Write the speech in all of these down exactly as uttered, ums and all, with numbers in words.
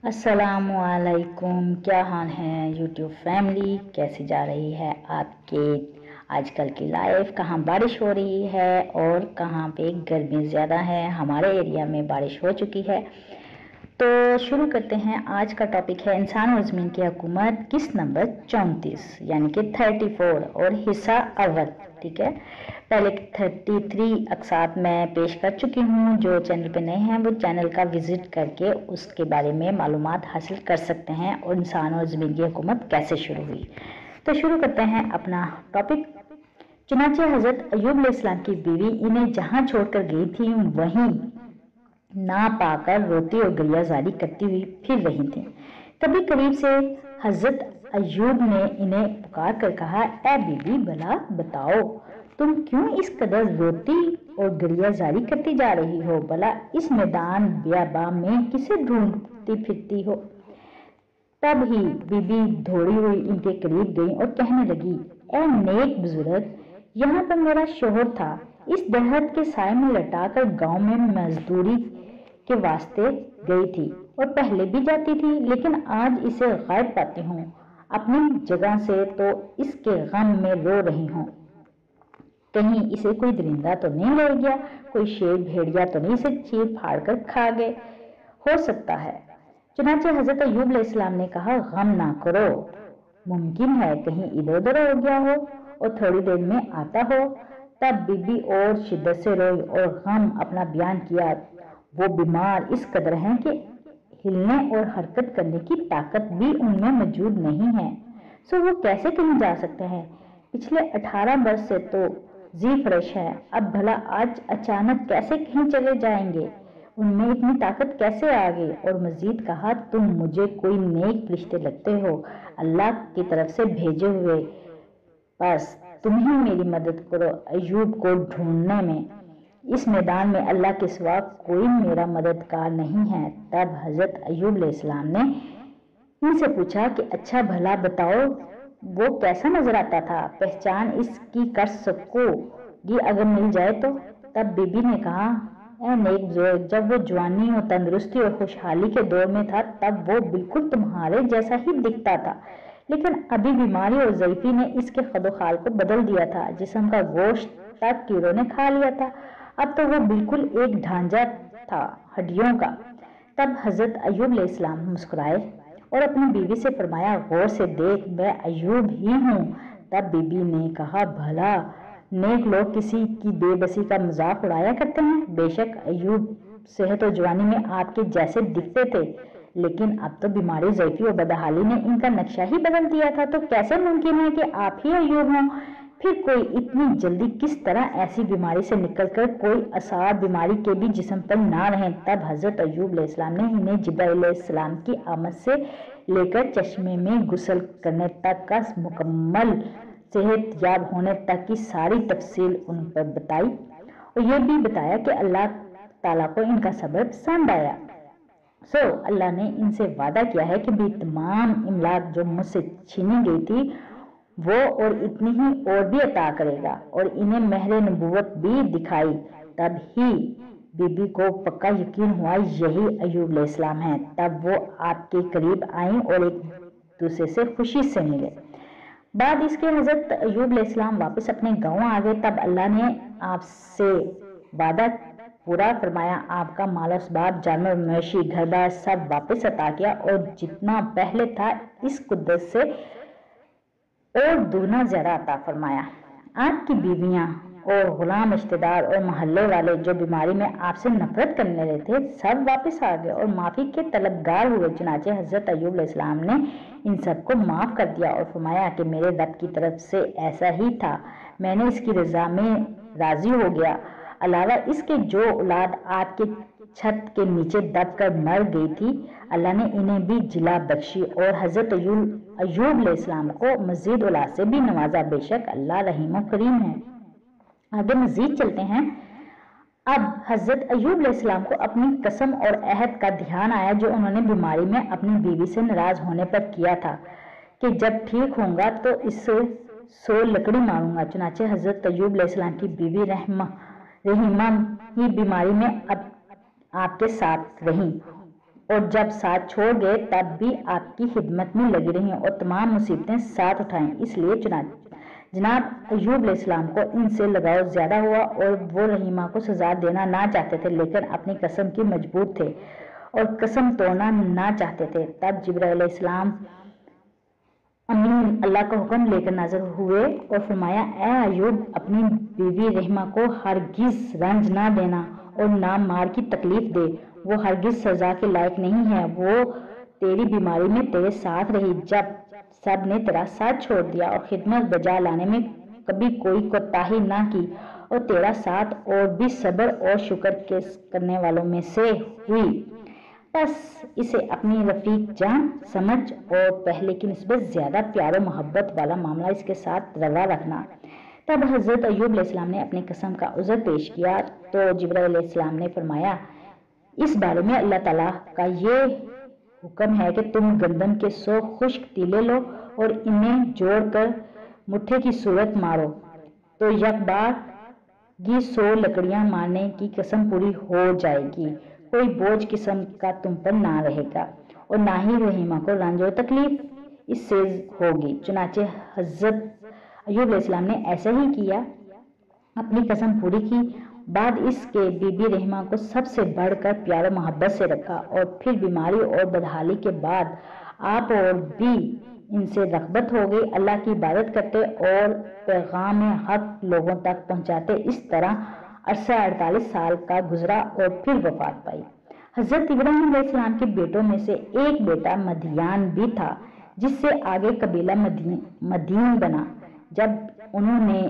अस्सलामुअलैकुम, क्या हाल है यूट्यूब फैमिली। कैसी जा रही है आपके आजकल की लाइफ। कहाँ बारिश हो रही है और कहाँ पे गर्मी ज़्यादा है। हमारे एरिया में बारिश हो चुकी है। तो शुरू करते हैं। आज का टॉपिक है इंसान और ज़मीन की हुकूमत, किस्त नंबर चौंतीस यानी कि थर्टी फोर और हिस्सा अव्वल। ठीक है, पहले थर्टी थ्री अक्सात मैं पेश कर चुकी हूँ। जो चैनल पे नए हैं वो चैनल का विजिट करके उसके बारे में मालूमात हासिल कर सकते हैं और इंसान और ज़मीन की हुकूमत कैसे शुरू हुई। तो शुरू करते हैं अपना टॉपिक। चुनांचे हज़रत अय्यूब अलैहिस्सलाम की बीवी इन्हें जहाँ छोड़कर गई थी वहीं ना पाकर रोती और गरियाजारी करती हुई फिर रही थी। तभी करीब से हजरत अय्यूब ने इन्हें पुकार कर कहा, ए बीबी, भला बताओ तुम क्यों इस कदर रोती और गरियाजारी करती जा रही हो। भला इस मैदान बियाबा में किसे ढूंढती फिरती हो। तब ही बीबी दौड़ी हुई इनके करीब गई और कहने लगी, ए नेक बुजुर्ग, यहाँ पर मेरा शोहर था। इस दरख्त के साए में लटाकर गांव में मजदूरी के वास्ते गई थी और पहले भी जाती थी, लेकिन आज इसे गायब पाती हूँ। अपनी जगह से तो इसके गम में रो रही हूँ। कहीं इसे कोई दरिंदा तो नहीं ले गया, कोई शेर भेड़िया तो नहीं इसे चीर फाड़ कर खा गए। हो सकता है। चुनांचे हजरत अय्यूब अलैहिस्सलाम ने कहा, गम ना करो, मुमकिन है कहीं इधर उधर हो गया हो और थोड़ी देर में आता हो। तब बीबी और शिद्दत से रोई और गम अपना बयान किया। वो बीमार इस कदर हैं कि हिलने और हरकत करने की ताकत भी उनमें मौजूद नहीं है। सो वो कैसे कहीं जा सकते हैं। पिछले अठारह वर्ष से तो जी फ्रेश है, अब भला आज अचानक कैसे कहीं चले जाएंगे। उनमें इतनी ताकत कैसे आ गई। और मजीद कहा, तुम मुझे कोई नेक फरिश्ते लगते हो, अल्लाह की तरफ से भेजे हुए। बस तुम ही मेरी मदद करो अय्यूब को ढूंढने में। इस मैदान में अल्लाह के सिवा कोई मेरा मददगार नहीं है। तब हजरत अय्यूब अलैहिस्सलाम ने इनसे पूछा कि अच्छा भला बताओ वो कैसा नजर आता था, पहचान इसकी कर सकोगी अगर मिल जाए तो। तब बीबी ने कहा, ए नेक बुजुर्ग, जब वो जवानी और तंदुरुस्ती और खुशहाली के दौर में था तब वो बिल्कुल तुम्हारे जैसा ही दिखता था, लेकिन अभी बीमारी और ज़ईफी ने इसके खदोखाल को बदल दिया था। जिस्म का गोश्त तक कीड़ों ने खा लिया था। अब तो वो बिल्कुल एक ढांचा था हड्डियों का। तब हजरत अय्यूब अलैहिस्सलाम मुस्कुराए और अपनी बीवी से फरमाया, गौर से देख, मैं अय्यूब ही हूँ। तब बीबी ने कहा, भला नेक लोग किसी की बेबसी का मजाक उड़ाया करते हैं। बेशक अय्यूब सेहत और जवानी में आपके जैसे दिखते थे, लेकिन अब तो बीमारी, ज़ईफी और बदहाली ने इनका नक्शा ही बदल दिया था। तो कैसे मुमकिन है कि आप ही अय्यूब हों। फिर कोई इतनी जल्दी किस तरह ऐसी बीमारी से निकलकर कोई आसार बीमारी के भी जिस्म पर ना रहें। तब हजरत अय्यूब अलैहिस्सलाम ने इन्हें जिब्राइल अलैहिस्सलाम की आमद से लेकर चश्मे में गुस्ल करने तक का मुकम्मल सेहत याब होने तक की सारी तफसील उन पर बताई और ये भी बताया कि अल्लाह ताला को इनका सब्र पसंद आया। सो so, अल्लाह ने इनसे वादा किया है कि भी तमाम इमलाक जो मुझसे छीनी गई थी वो और इतनी ही और भी अता करेगा और इन्हें महर नबूवत भी दिखाई। तब ही बीबी को पक्का यकीन हुआ यही अय्यूब अलैहिस्सलाम हैं। तब वो आपके करीब आई और एक दूसरे से खुशी से मिले। बाद इसके हजरत अय्यूब अलैहिस्सलाम वापस अपने गांव आ गए। तब अल्लाह ने आपसे वादा पूरा फरमाया, आपका माल असबाब, जानवर, मवेशी, घर बार सब वापस अता किया और जितना पहले था इस कुदरत से और दुगना ज्यादा अता फरमाया। आपकी बीवियां और गुलाम, रिश्तेदार और मोहल्ले वाले जो बीमारी में आपसे नफरत करने रहे थे सब वापस आ गए और माफी के तलबगार हुए। चुनांचे हजरत अय्यूब अलैहिस्सलाम ने इन सबको माफ कर दिया और फरमाया कि मेरे रब की तरफ से ऐसा ही था, मैंने इसकी रजा में राजी हो गया। अलावा इसके जो औलाद आपके छत के नीचे दब कर मर गई थी, अल्लाह ने इन्हें भी जिला बख्शी और हजरत अय्यूब अय्यूब अलैहिस्सलाम को मजीद औलाद से भी नवाजा। बेशक अल्लाह रहीम और करीम है। आगे मजीद चलते हैं। अब हजरत अय्यूब अलैहिस्सलाम को अपनी कसम और अहद का ध्यान आया जो उन्होंने बीमारी में अपनी बीवी से नाराज होने पर किया था कि जब ठीक होऊंगा तो इससे सौ लकड़ी मारूंगा। चुनांचे हजरत अय्यूब अलैहिस्सलाम की बीवी रहमा रहीमा ही बीमारी में अब आपके साथ रही। اور جب ساتھ چھوڑ گئے تب بھی آپ کی خدمت میں لگی رہی اور تمام مصیبتیں ساتھ اٹھائیں۔ اس لیے چنانچہ جناب ایوب علیہ السلام کو ان سے لگاؤ زیادہ ہوا اور وہ رحیمہ کو سزا دینا نہ چاہتے تھے لیکن اپنی قسم کی مجبور تھے اور قسم توڑنا نہ چاہتے تھے۔ تب جبرائیل علیہ السلام امین اللہ کا حکم لے کر نازل ہوئے اور فرمایا، اے ایوب، اپنی بیوی رحیمہ کو ہرگز رنج نہ دینا اور نہ مار کی تکلیف دے، وہ ہرگز سزا کے لائق نہیں ہے۔ وہ تیری بیماری میں تیرے ساتھ رہی جب سب نے تیرا ساتھ چھوڑ دیا اور خدمت بجا لانے میں کبھی کوئی کوتاہی نہ کی اور تیرا ساتھ اور بھی صبر اور شکر کرنے والوں میں سے ہوئی، بس اسے اپنی رفیق جان سمجھ اور پہلے کی نسبت زیادہ پیار و محبت والا معاملہ اس کے ساتھ روا رکھنا۔ تب حضرت ایوب علیہ السلام نے اپنی قسم کا عذر پیش کیا تو جبرائیل علیہ السلام نے فرمایا، اس بارے میں اللہ تعالیٰ کا یہ حکم ہے کہ تم گندم کے سو خشک تیلے لو اور انہیں جوڑ کر مٹھے کی صورت مارو تو یک بار گی سو لکڑیاں مارنے کی قسم پوری ہو جائے گی، کوئی بوجھ قسم کا تم پر نہ رہے گا اور نہ ہی رحیمہ کو رنج و تکلیف اس سے ہوگی۔ چنانچہ حضرت ایوب علیہ السلام نے ایسا ہی کیا، اپنی قسم پوری کی، بعد اس کے بی بی رحیمہ کو سب سے بڑھ کر پیار و محبت سے رکھا اور پھر بیماری اور بدحالی کے بعد آپ اور بھی ان سے رغبت ہو گئی، اللہ کی عبادت کرتے اور پیغام حق لوگوں تک پہنچاتے۔ اس طرح عرصہ اڑتالیس سال کا گزرا اور پھر وفات پائی۔ حضرت ابراہیم علیہ السلام کے بیٹوں میں سے ایک بیٹا مدین بھی تھا جس سے آگے قبیلہ مدین, مدین بنا۔ جب انہوں نے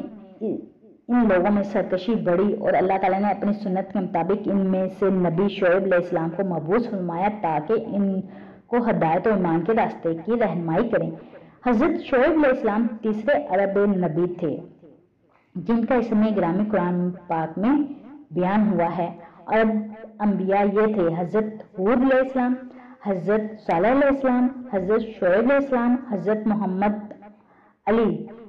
ان لوگوں میں سرکشی بڑھی اور اللہ تعالیٰ نے اپنی سنت کے مطابق ان میں سے نبی شعیب علیہ السلام کو مبعوث فرمایا تاکہ ان کو ہدایت و ایمان کے راستے کی رہنمائی کریں۔ حضرت شعیب علیہ السلام تیسرے عرب نبی تھے جن کا اسم گرامی قرآن پاک میں بیان ہوا ہے۔ عرب انبیاء یہ تھے: حضرت ہود علیہ السلام، حضرت صالح علیہ السلام، حضرت شعیب علیہ السلام، حضرت محمد علی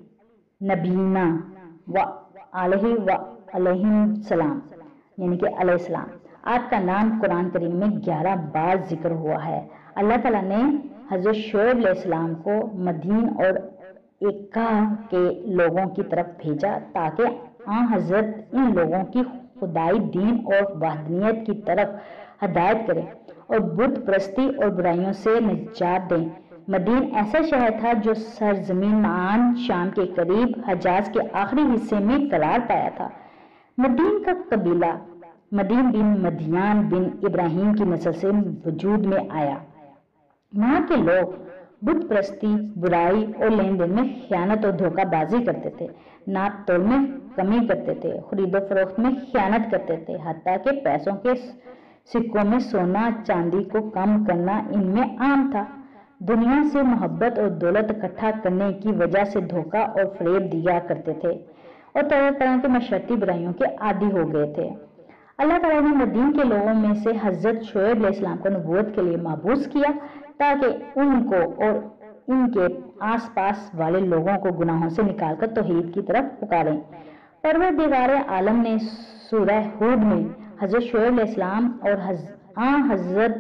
نبینا و علیہ و علیہ السلام یعنی کہ علیہ السلام۔ آپ کا نام قرآن کریم میں گیارہ بار ذکر ہوا ہے۔ اللہ تعالیٰ نے حضرت شعیب علیہ السلام کو مدین اور ایکا کے لوگوں کی طرف بھیجا تاکہ آن حضرت ان لوگوں کی خدائی دین اور وحدانیت کی طرف ہدایت کریں اور بت پرستی اور برائیوں سے نجات دیں۔ مدین ایسا شہر تھا جو سرزمین عان شام کے قریب حجاز کے آخری حصے میں قرار پایا تھا۔ مدین کا قبیلہ مدین بن مدیان بن ابراہیم کی نسل سے وجود میں آیا۔ وہاں کے لوگ بت پرستی، برائی اور لین دین میں خیانت اور دھوکہ بازی کرتے تھے، ناپ تول میں کمی کرتے تھے، خرید و فروخت میں خیانت کرتے تھے، حتیٰ کہ پیسوں کے سکوں میں سونا چاندی کو کم کرنا ان میں عام تھا۔ دنیا سے محبت اور دولت اکٹھا کرنے کی وجہ سے دھوکہ اور فریب دیا کرتے تھے اور طرح طرح کے مشرتی برائیوں کے عادی ہو گئے تھے۔ اللہ تعالیٰ نے مدین کے لوگوں میں سے حضرت شعیب علیہ السلام کو نبوت کے لیے مبعوث کیا تاکہ ان کو اور ان کے آس پاس والے لوگوں کو گناہوں سے نکال کر توحید کی طرف پکاریں۔ پروردگار عالم نے سورہ ہود میں حضرت شعیب علیہ السلام اور آن حضرت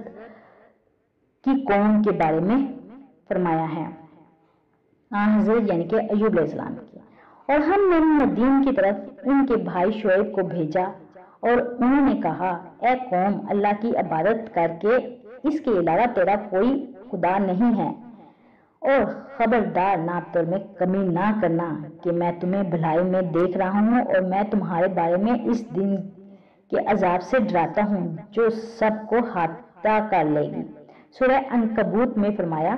کی قوم کے بارے میں فرمایا ہے، آن حضرت یعنی کہ ایوب علیہ السلام کی، اور ہم نے مدین کی طرف ان کے بھائی شعیب کو بھیجا اور انہوں نے کہا، اے قوم، اللہ کی عبادت کر کے اس کے علاوہ تیرا کوئی خدا نہیں ہے، اور خبردار ناپ تول میں کمی نہ کرنا کہ میں تمہیں بھلائی میں دیکھ رہا ہوں اور میں تمہارے بارے میں اس دن کے عذاب سے ڈراتا ہوں جو سب کو احاطہ کر لے گی۔ سورہ عنکبوت میں فرمایا،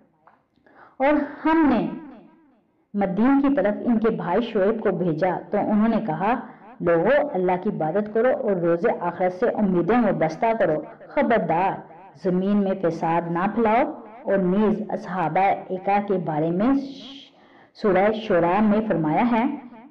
اور ہم نے مدین کی طرف ان کے بھائی شعیب کو بھیجا تو انہوں نے کہا، لوگو، اللہ کی عبادت کرو اور روز آخرت سے امیدیں وابستہ کرو، خبردار زمین میں فساد نہ پھیلاؤ۔ اور نیز اصحابہ ایکا کے بارے میں سورہ شعراء میں فرمایا ہے،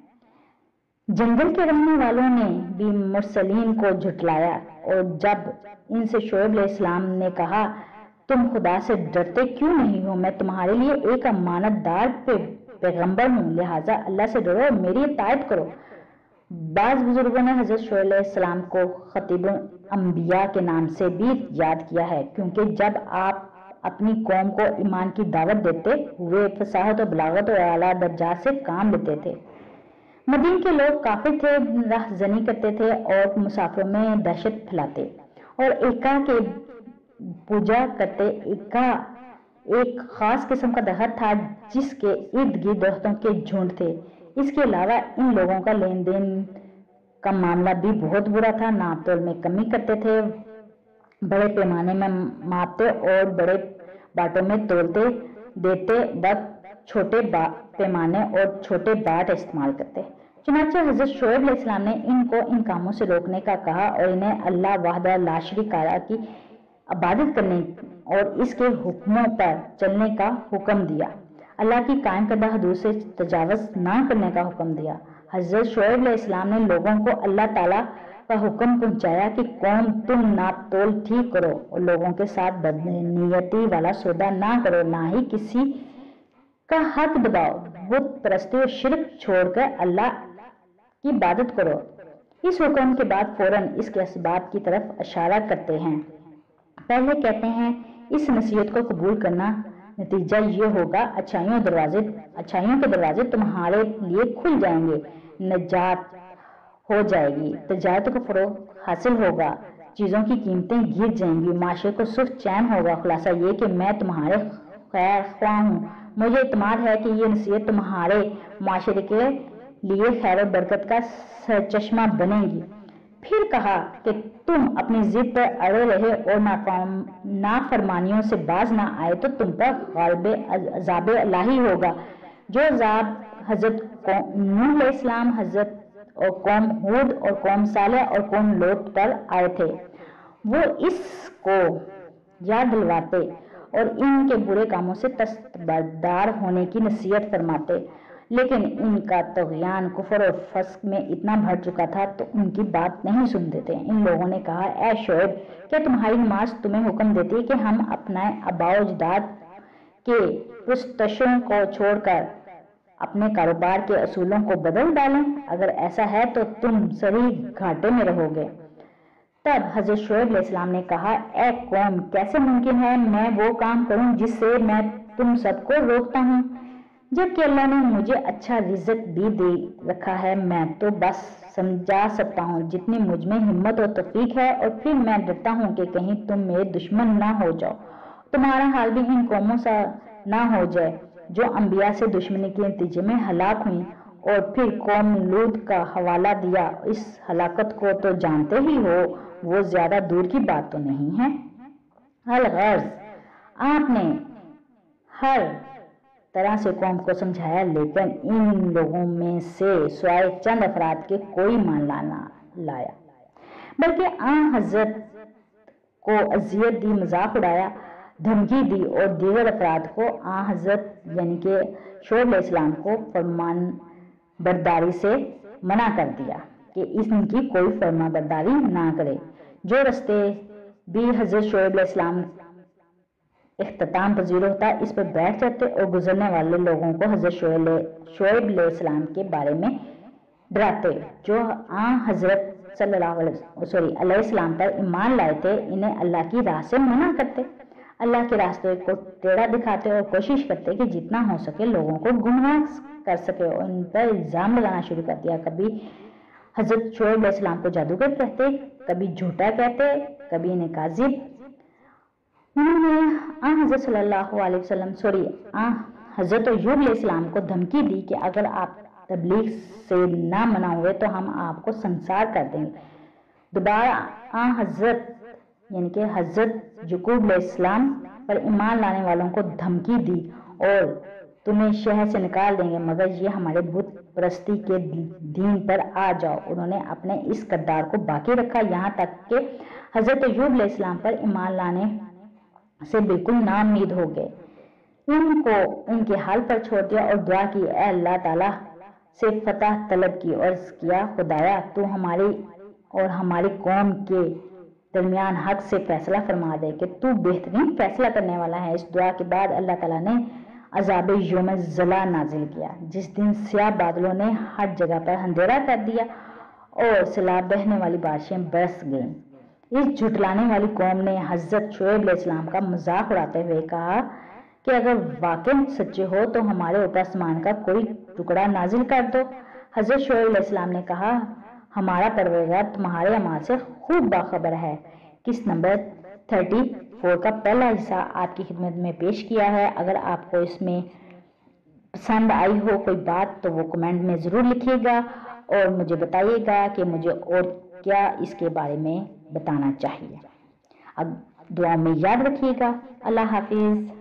جنگل کے رہنے والوں نے بھی مرسلین کو جھٹلایا، اور جب ان سے شعیب علیہ السلام نے کہا، تم خدا سے ڈرتے کیوں نہیں ہو؟ میں تمہارے لیے ایک امانت دار پیغمبر ہوں، لہٰذا اللہ سے ڈرو اور میری اطاعت کرو۔ بعض بزرگوں نے حضرت شعیب علیہ السلام کو خطیب الانبیاء کے نام سے بھی یاد کیا ہے، کیونکہ جب آپ اپنی قوم کو ایمان کی دعوت دیتے ہوئے فصاحت و بلاغت اور اعلیٰ درجات سے کام لیتے تھے۔ مدین کے لوگ کافر تھے، راہ زنی کرتے تھے اور مسافروں میں دہشت پھیلاتے اور ایکا کے پوجا کرتے۔ ایکا ایک خاص قسم کا درخت تھا جس کے ارد گرد درختوں کے جھنڈ تھے۔ اس کے علاوہ ان لوگوں کا لین دین کا معاملہ بھی بہت برا تھا۔ ناپ تول میں کمی کرتے تھے، بڑے پیمانے میں ماپتے اور بڑے باٹوں میں تولتے، دیتے وقت چھوٹے پیمانے اور چھوٹے باٹ استعمال کرتے۔ چنانچہ حضرت شعیب علیہ السلام نے ان کو ان کاموں سے روکنے کا کہا اور انہیں اللہ وحدہ لا شریک تعالیٰ کی عبادت کرنے اور اس کے حکموں پر چلنے کا حکم دیا، اللہ کی قائم کردہ حدود سے تجاوز نہ کرنے کا حکم دیا۔ حضرت شعیب علیہ السلام نے لوگوں کو اللہ تعالیٰ کا حکم پہنچایا کہ قوم تم ناپ تول ٹھیک کرو اور لوگوں کے ساتھ بدنیتی والا سودا نہ کرو، نہ ہی کسی کا حق دباؤ، بت پرستی اور شرک چھوڑ کر اللہ کی عبادت کرو۔ اس حکم کے بعد فوراً اس کے اسباب کی طرف اشارہ کرتے ہیں۔ پہلے کہتے ہیں اس نصیحت کو قبول کرنا نتیجہ یہ ہوگا اچھائیوں دروازے اچھائیوں کے دروازے تمہارے لیے کھل جائیں گے، نجات ہو جائے گی، تجارت کو فروغ حاصل ہوگا، چیزوں کی قیمتیں گر جائیں گی، معاشرے کو سکھ چین ہوگا۔ خلاصہ یہ کہ میں تمہارے خیر خواہ ہوں، مجھے اعتماد ہے کہ یہ نصیحت تمہارے معاشرے کے لیے خیر و برکت کا سرچشمہ بنے گی۔ پھر کہا کہ تم اپنی ضد پر اڑے رہے اور نافرمانیوں سے باز نہ آئے تو تم پر غالب عذاب الہی ہوگا، جو عذاب حضرت نوح علیہ السلام، حضرت اور قوم ہود اور قوم صالح اور قوم لوط پر آئے تھے۔ وہ اس کو یاد دلواتے اور ان کے برے کاموں سے دستبردار ہونے کی نصیحت فرماتے، لیکن ان کا طغیان کفر اور فسق میں اتنا بڑھ چکا تھا تو ان کی بات نہیں سنتے تھے۔ ان لوگوں نے کہا، اے شعیب، کیا تمہاری نماز تمہیں حکم دیتی ہے کہ ہم اپنے آباء و اجداد کے پرستشوں کو چھوڑ کر اپنے کاروبار کے اصولوں کو بدل ڈالیں؟ اگر ایسا ہے تو تم صحیح گھاٹے میں رہو گے۔ تب حضرت شعیب علیہ السلام نے کہا، اے قوم، کیسے ممکن ہے میں وہ کام کروں جس سے میں تم سب کو روکتا ہوں؟ جبکہ اللہ نے مجھے اچھا رزق بھی دے رکھا ہے، میں تو بس سمجھا سکتا ہوں جتنی مجھ میں ہمت اور توفیق ہے، اور پھر میں ڈرتا ہوں کہ کہیں تم میرے دشمن نہ ہو جاؤ، تمہارا حال بھی ان قوموں سا نہ ہو جائے جو انبیاء سے دشمنی کے نتیجے میں ہلاک ہوئیں۔ اور پھر قوم لوط کا حوالہ دیا، اس ہلاکت کو تو جانتے ہی ہو، وہ زیادہ دور کی بات تو نہیں ہے۔ الغرض آپ نے ہر طرح سے قوم کو سمجھایا، لیکن ان لوگوں میں سے سوائے چند افراد کے کوئی مان نہ لایا، بلکہ آن حضرت کو اذیت دی، مذاق اڑایا، دھمکی دی اور دیگر افراد کو آن حضرت یعنی کہ شعیب علیہ السلام کو فرمان برداری سے منع کر دیا کہ ان کی کوئی فرما برداری نہ کرے۔ جو رستے بھی حضرت شعیب علیہ السلام اختتام پذیر ہوتا اس پر بیٹھ جاتے اور گزرنے والے لوگوں کو حضرت شعیب علیہ السلام کے بارے میں ڈراتے جو آن حضرت صلی اللہ علیہ سوری علیہ السلام پر ایمان لائے تھے، انہیں اللہ کی راہ سے منع کرتے، اللہ کے راستے کو ٹیڑھا دکھاتے اور کوشش کرتے کہ جتنا ہو سکے لوگوں کو گمراہ کر سکے، اور ان پر الزام لگانا شروع کر دیا۔ کبھی حضرت شعیب علیہ السلام کو جادوگر کہتے، کبھی جھوٹا کہتے، کبھی انہیں کاذب۔ انہوں نے آن حضرت صلی اللہ علیہ وسلم سوری آن حضرت ایوب علیہ السلام کو دھمکی دی کہ اگر آپ تبلیغ سے نہ منع ہوئے تو ہم آپ کو سنسار کر دیں گے۔ دوبارہ آن حضرت یعنی کہ حضرت یعقوب علیہ السلام پر ایمان لانے والوں کو دھمکی دی اور تمہیں شہر سے نکال دیں گے مگر یہ ہمارے بت پرستی کے دین پر آ جاؤ۔ انہوں نے اپنے اس کردار کو باقی رکھا یہاں تک کہ حضرت ایوب علیہ السلام پر ایمان لانے سے بالکل نا امید ہو گئے۔ ان کو ان کے حال پر چھوڑ دیا اور دعا کی، اے اللہ تعالیٰ سے فتح طلب کی اور کیا، خدایا تو ہماری اور ہماری قوم کے درمیان حق سے فیصلہ فرما دے کہ تو بہترین فیصلہ کرنے والا ہے۔ اس دعا کے بعد اللہ تعالیٰ نے عذاب یوم ضلع نازل کیا، جس دن سیاہ بادلوں نے ہر جگہ پر اندھیرا کر دیا और सैलाब बहने वाली बारिशें बरस गईं। इस झुटलाने वाली कौम ने हजरत शुएब अलैहिस्सलाम का मजाक उड़ाते हुए कहा कि अगर वाकई सच्चे हो तो हमारे ऊपर आसमान का कोई टुकड़ा नाजिल कर दो। हजरत शुएब अलैहिस्सलाम ने कहा, हमारा परवरदिगार तुम्हारे अमाल से खूब बाखबर है। किस नंबर थर्टी फोर का पहला हिस्सा आपकी खिदमत में पेश किया है। अगर आपको इसमें पसंद आई हो कोई बात तो वो कमेंट में ज़रूर लिखिएगा और मुझे बताइएगा कि मुझे और क्या इसके बारे में बताना चाहिए। अब दुआ में याद रखिएगा। अल्लाह हाफिज़।